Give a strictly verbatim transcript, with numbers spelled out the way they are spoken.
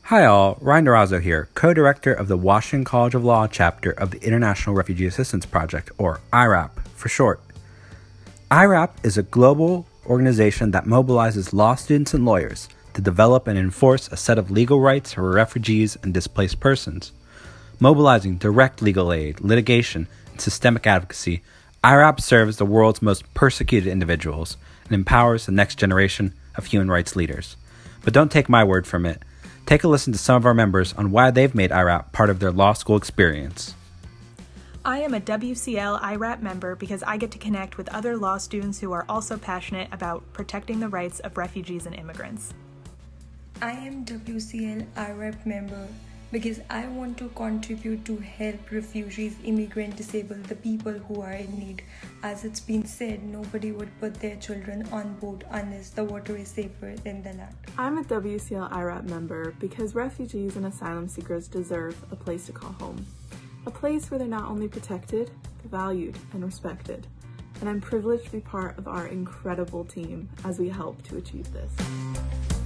Hi all, Ryan Durazo here, co-director of the Washington College of Law chapter of the International Refugee Assistance Project, or I RAP for short. I RAP is a global organization that mobilizes law students and lawyers to develop and enforce a set of legal rights for refugees and displaced persons. Mobilizing direct legal aid, litigation, and systemic advocacy, I RAP serves the world's most persecuted individuals and empowers the next generation of human rights leaders. But don't take my word from it. Take a listen to some of our members on why they've made I RAP part of their law school experience. I am a W C L I RAP member because I get to connect with other law students who are also passionate about protecting the rights of refugees and immigrants. I am W C L I RAP member because I want to contribute to help refugees, immigrant, disabled, the people who are in need. As it's been said, nobody would put their children on board unless the water is safer than the land. I'm a W C L I RAP member because refugees and asylum seekers deserve a place to call home. A place where they're not only protected, but valued and respected. And I'm privileged to be part of our incredible team as we help to achieve this.